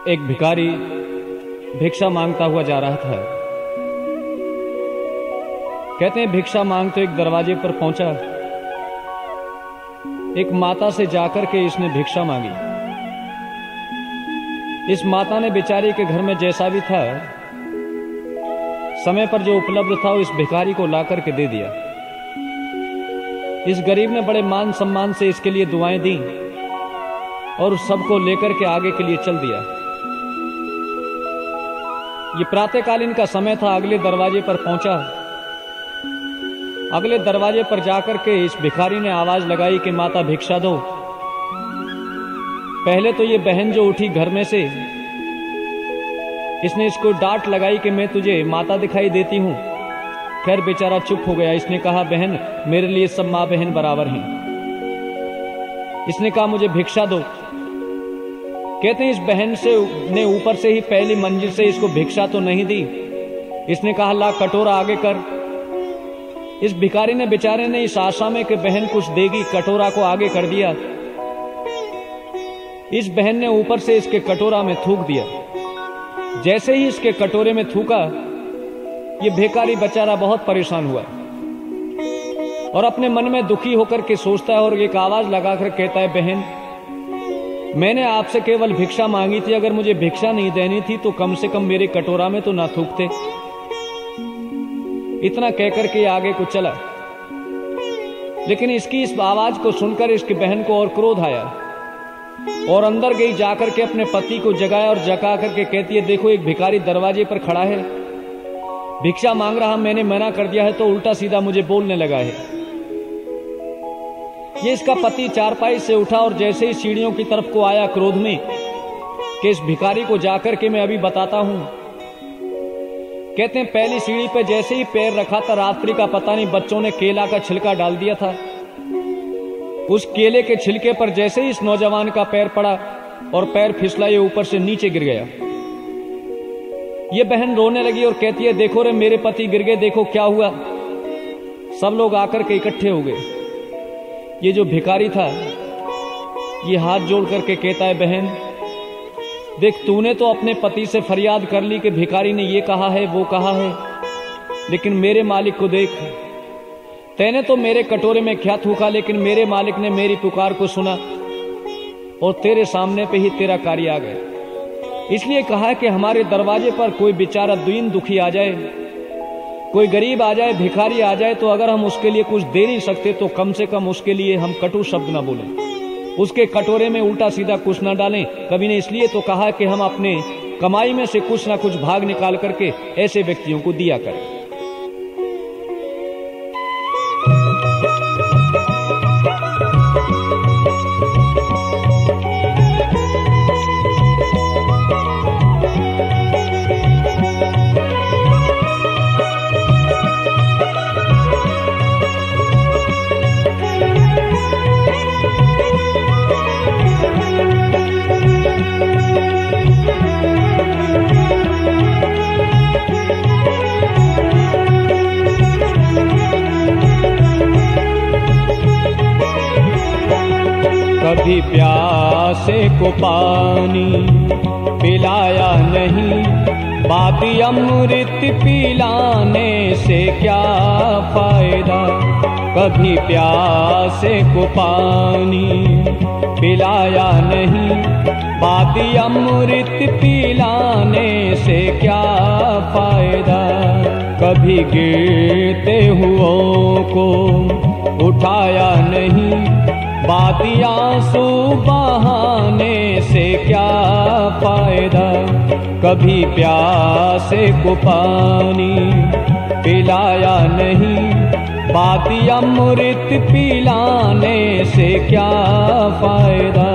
एक भिखारी भिक्षा मांगता हुआ जा रहा था। कहते हैं भिक्षा मांगते एक दरवाजे पर पहुंचा। एक माता से जाकर के इसने भिक्षा मांगी। इस माता ने बेचारी के घर में जैसा भी था समय पर जो उपलब्ध था इस भिखारी को ला करके दे दिया। इस गरीब ने बड़े मान सम्मान से इसके लिए दुआएं दी और उस सबको लेकर के आगे के लिए चल दिया। ये प्रातःकालीन का समय था। अगले दरवाजे पर पहुंचा। अगले दरवाजे पर जाकर के इस भिखारी ने आवाज लगाई कि माता भिक्षा दो। पहले तो ये बहन जो उठी घर में से, इसने इसको डांट लगाई कि मैं तुझे माता दिखाई देती हूं। खैर बेचारा चुप हो गया। इसने कहा बहन मेरे लिए सब मां बहन बराबर हैं। इसने कहा मुझे भिक्षा दो। कहते हैं इस बहन से ने ऊपर से ही पहली मंजिल से इसको भिक्षा तो नहीं दी। इसने कहा ला कटोरा आगे कर। इस भिखारी ने बेचारे ने इस आशा में कि बहन कुछ देगी कटोरा को आगे कर दिया। इस बहन ने ऊपर से इसके कटोरा में थूक दिया। जैसे ही इसके कटोरे में थूका ये भिखारी बेचारा बहुत परेशान हुआ और अपने मन में दुखी होकर के सोचता है और एक आवाज लगाकर कहता है बहन मैंने आपसे केवल भिक्षा मांगी थी। अगर मुझे भिक्षा नहीं देनी थी तो कम से कम मेरे कटोरा में तो ना थूकते। इतना कहकर के आगे को चला। लेकिन इसकी इस आवाज को सुनकर इसकी बहन को और क्रोध आया और अंदर गई। जाकर के अपने पति को जगाया और जगा करके कहती है देखो एक भिखारी दरवाजे पर खड़ा है, भिक्षा मांग रहा, मैंने मना कर दिया है तो उल्टा सीधा मुझे बोलने लगा है। ये इसका पति चारपाई से उठा और जैसे ही सीढ़ियों की तरफ को आया क्रोध में कि इस भिखारी को जाकर के मैं अभी बताता हूं। कहते हैं पहली सीढ़ी पे जैसे ही पैर रखा था रात्रि का पता नहीं बच्चों ने केला का छिलका डाल दिया था। उस केले के छिलके पर जैसे ही इस नौजवान का पैर पड़ा और पैर फिसला ये ऊपर से नीचे गिर गया। ये बहन रोने लगी और कहती है देखो रे मेरे पति गिर गए, देखो क्या हुआ। सब लोग आकर के इकट्ठे हो गए। ये जो भिखारी था ये हाथ जोड़ करके कहता है बहन देख तूने तो अपने पति से फरियाद कर ली कि भिखारी ने ये कहा है वो कहा है, लेकिन मेरे मालिक को देख। तैने तो मेरे कटोरे में क्या थूका लेकिन मेरे मालिक ने मेरी पुकार को सुना और तेरे सामने पे ही तेरा कार्य आ गया। इसलिए कहा कि हमारे दरवाजे पर कोई बेचारा दीन दुखी आ जाए, कोई गरीब आ जाए, भिखारी आ जाए तो अगर हम उसके लिए कुछ दे नहीं सकते तो कम से कम उसके लिए हम कटु शब्द ना बोलें, उसके कटोरे में उल्टा सीधा कुछ ना डालें। कभी ने इसलिए तो कहा कि हम अपने कमाई में से कुछ ना कुछ भाग निकाल करके ऐसे व्यक्तियों को दिया करें। कभी प्यासे को पानी पिलाया नहीं, बाकी अमृत पिलाने से क्या फायदा। कभी प्यासे को पानी पिलाया नहीं, बाकी अमृत पिलाने से क्या फायदा। कभी गिरते हुओं को उठाया नहीं, बाती आंसू बहाने से क्या फायदा। कभी प्यासे को पानी पिलाया नहीं, बाती अमृत पिलाने से क्या फायदा।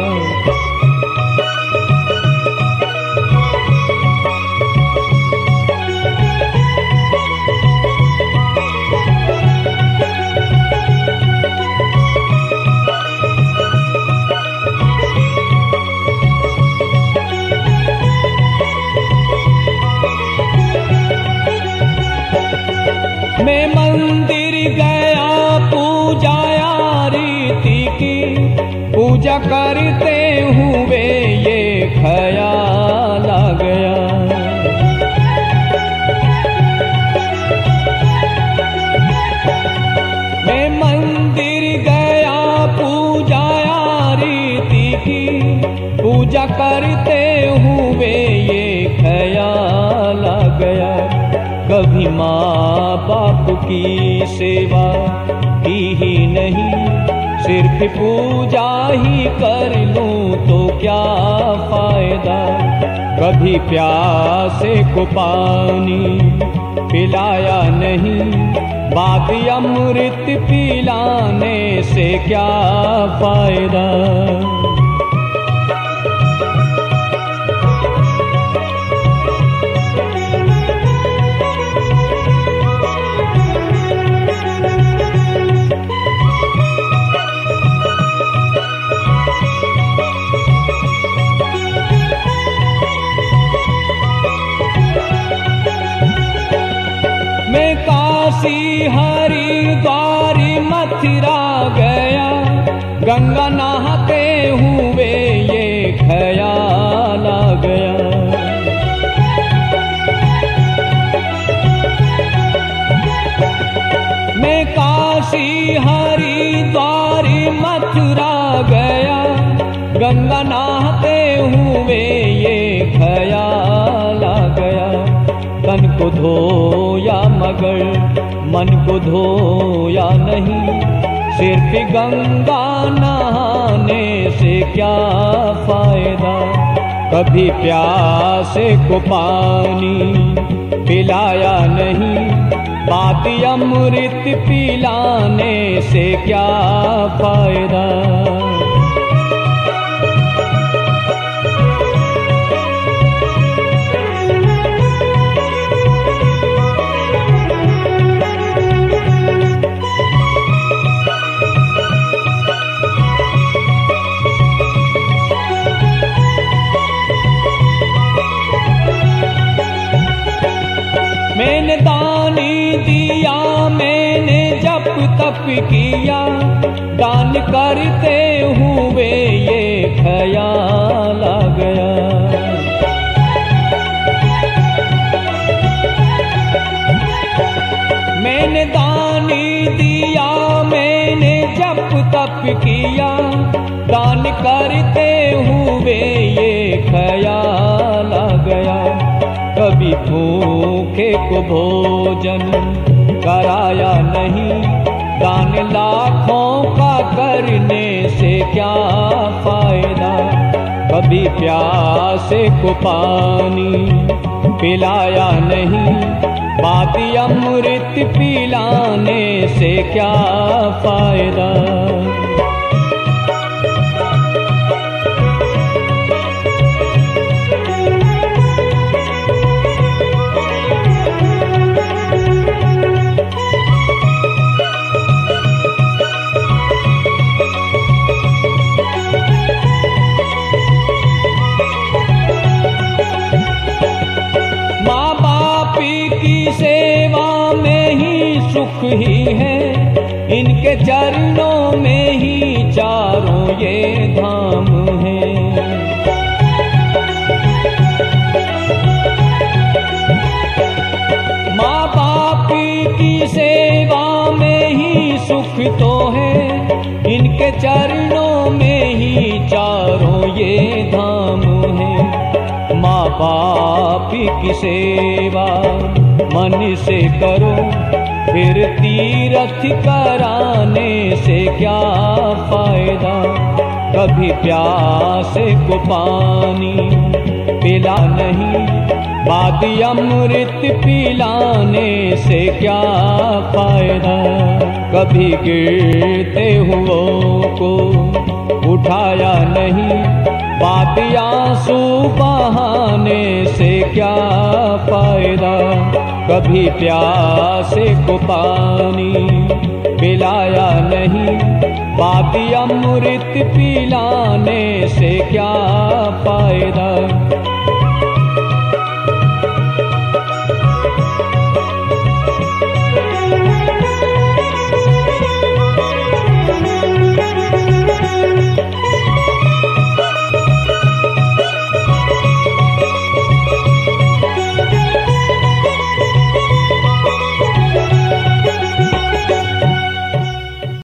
मैं मंदिर गया पूजाया रीति की, पूजा करते हुए ये ख्याल पूजा करते हुए ये ख्याल आ गया, कभी माँ बाप की सेवा की ही नहीं, सिर्फ पूजा ही कर लूं तो क्या फायदा। कभी प्यासे को पानी पिलाया नहीं, बात अमृत पिलाने से क्या फायदा। मैं काशी हरिद्वार मथुरा गया, गंगा नहाते हुए ये ख्याल आ गया। मैं काशी हरिद्वार मथुरा गया, गंगा नहाते हुए ये ख्याल आ गया। तन को धोया मगर मन को धोया नहीं, सिर्फ गंगा नहाने से क्या फायदा। कभी प्यासे को पानी पिलाया नहीं, बात अमृत पिलाने से क्या फायदा। मैंने दानी दिया, मैंने जप तप किया, दान करते हुए ये ख्याल आ गया। मैंने दानी दिया, मैंने जप तप किया, दान करते हुए ये ख्याल आ गया। कभी भूखे को भोजन कराया नहीं, दान लाखों का करने से क्या फायदा। कभी प्यासे को पानी पिलाया नहीं, बात अमृत पिलाने से क्या फायदा। सेवा में ही सुख ही है, इनके चरणों में ही चारों ये धाम है। माँ बाप की सेवा में ही सुख तो है, इनके चरणों में ही चारों ये धाम है। माँ बाप की सेवा मन से करो, फिर तीर्थ कराने से क्या फायदा। कभी प्यासे को पानी पिला नहीं, बात अमृत पिलाने से क्या फायदा। कभी गिरते हुओं को उठाया नहीं, बात आंसू बहाने से क्या फायदा। कभी प्यासे को पानी पिलाया नहीं, बात अमृत पिलाने से क्या फायदा।